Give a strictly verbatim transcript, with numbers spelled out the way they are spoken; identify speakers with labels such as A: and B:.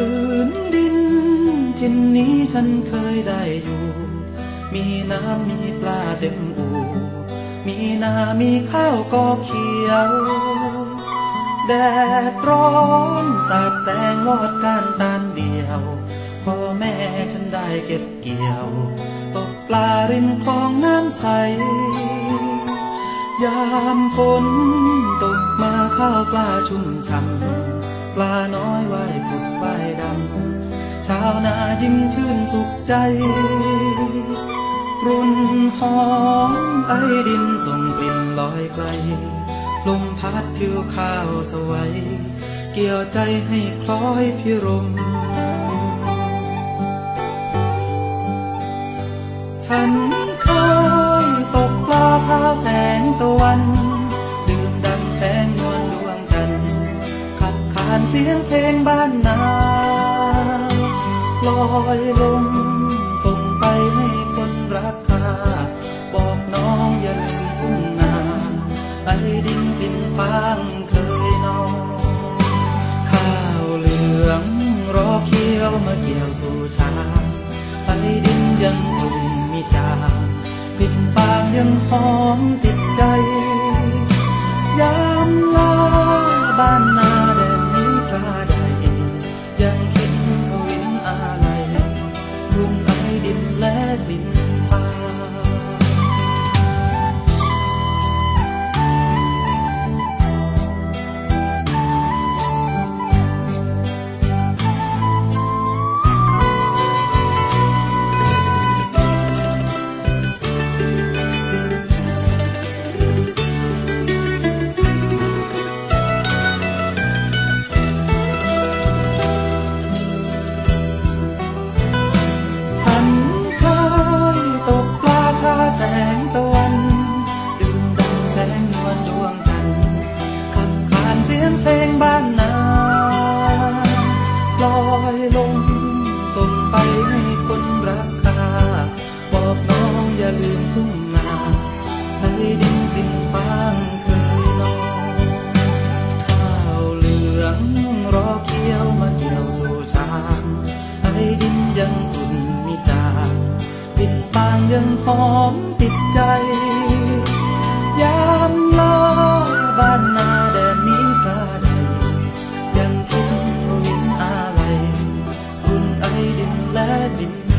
A: พื้นดินที่นี้ฉันเคยได้อยู่มีน้ำมีปลาเต็มอู่มีนามีข้าวก็เขียวแดดร้อนสาดแสงลอดก้านตาลเดียวพ่อแม่ฉันได้เก็บเกี่ยวตกปลาริมคลองน้ำใสยามฝนตกมาข้าวปลาชุ่มฉ่ำปลาน้อยว่ายผุดว่ายดำชาวนายิ้มชื่นสุขใจรุ่นหอมไอดินส่งกลิ่นลอยไกลลมพัดทิวข้าวสวัยเกี่ยวใจให้คล้อยพิรมฉันเคยตกปลาท่าแสงตะวันดื่มดังแสงนวลดวงจันทร์ขัดขานเสียงเพลงบ้านนาลอยลงส่งไปให้คนรักค่าบอกน้องอย่าลืมทุ่งนาไอดินดินฟางเคยนอนข้าวเหลืองรอเคี้ยวมาเกี่ยวสู่ชาไอดินยังคงมีจางปิ่นฟางยังหอมติดใจยามลาบ้านนาแดนนี้กระไดยังคิดทวินอะไรรุ่งไอดินและกลิ่นฟางแสงตะวันดื่มดังแสงนวลดวงจันทร์ขับขานเสียงเพลงบ้านนาลอยลงส่งไปให้คนรักค่าบอกน้องอย่าลืมทุ่งนาให้ดินดินฟางเคยนอนข้าวเหลืองรอเคี้ยวมาเกี่ยวสู่ชามให้ดินยังขุ่นมีจางดินฟางยังหอมติดใจยามลาบ้านนาแดนนี้พระใดยังคิดทวินอะไรรุ่นไอดินและดิน